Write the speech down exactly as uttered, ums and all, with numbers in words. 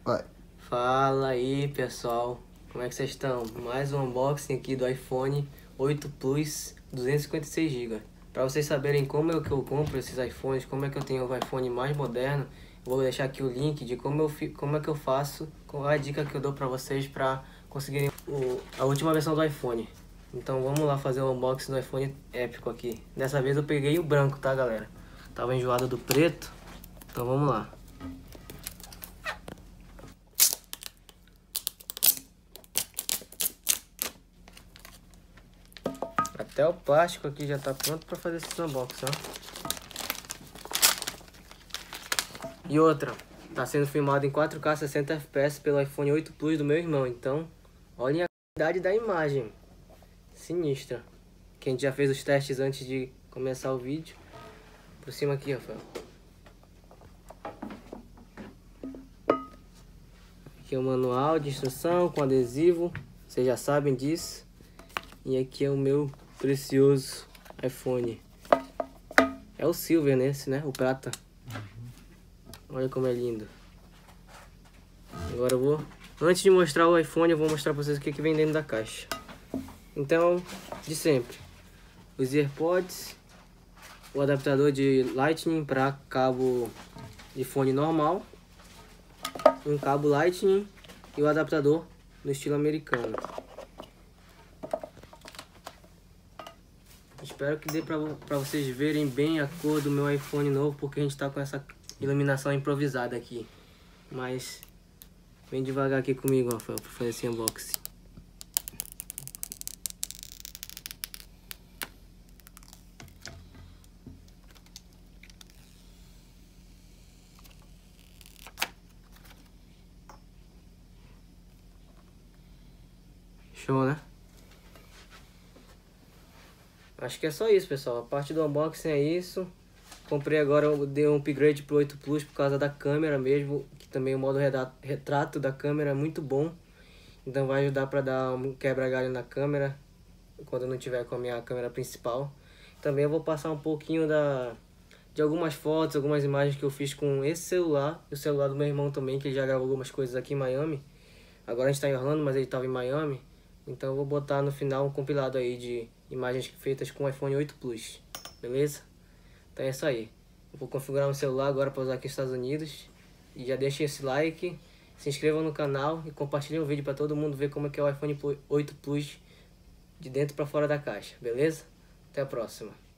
Vai. Fala aí, pessoal, como é que vocês estão? Mais um unboxing aqui do iPhone oito Plus duzentos e cinquenta e seis gigas. Para vocês saberem como é que eu compro esses iPhones, como é que eu tenho o iPhone mais moderno, eu vou deixar aqui o link de como, eu fi, como é que eu faço, qual a dica que eu dou para vocês para conseguirem o, a última versão do iPhone. Então vamos lá fazer o unboxing do iPhone épico aqui. Dessa vez eu peguei o branco, tá, galera? Tava enjoado do preto, então vamos lá. Até o plástico aqui já tá pronto para fazer esse unboxing, ó. E outra, tá sendo filmado em quatro K sessenta F P S pelo iPhone oito Plus do meu irmão, então olhem a qualidade da imagem, sinistra. Que a gente já fez os testes antes de começar o vídeo. Por cima aqui, Rafael. Aqui é o manual de instrução com adesivo, vocês já sabem disso. E aqui é o meu precioso iPhone. É o Silver nesse, né? O prata. Olha como é lindo. Agora eu vou... Antes de mostrar o iPhone, eu vou mostrar pra vocês o que, que vem dentro da caixa. Então, de sempre. Os AirPods. O adaptador de Lightning para cabo de fone normal. Um cabo Lightning. E o adaptador no estilo americano. Espero que dê pra, pra vocês verem bem a cor do meu iPhone novo, porque a gente tá com essa iluminação improvisada aqui. Mas vem devagar aqui comigo, Rafael, pra fazer esse unboxing. Show, né? Acho que é só isso, pessoal. A parte do unboxing é isso. Comprei agora, eu dei um upgrade pro oito Plus por causa da câmera mesmo, que também o modo retrato da câmera é muito bom. Então vai ajudar para dar um quebra-galho na câmera, quando eu não tiver com a minha câmera principal. Também eu vou passar um pouquinho da, de algumas fotos, algumas imagens que eu fiz com esse celular. E o celular do meu irmão também, que ele já gravou algumas coisas aqui em Miami. Agora a gente tá em Orlando, mas ele estava em Miami. Então eu vou botar no final um compilado aí de imagens feitas com o iPhone oito Plus. Beleza? Então é isso aí. Eu vou configurar meu celular agora para usar aqui nos Estados Unidos. E já deixem esse like, se inscrevam no canal e compartilhem o vídeo para todo mundo ver como é que é o iPhone oito Plus de dentro para fora da caixa. Beleza? Até a próxima.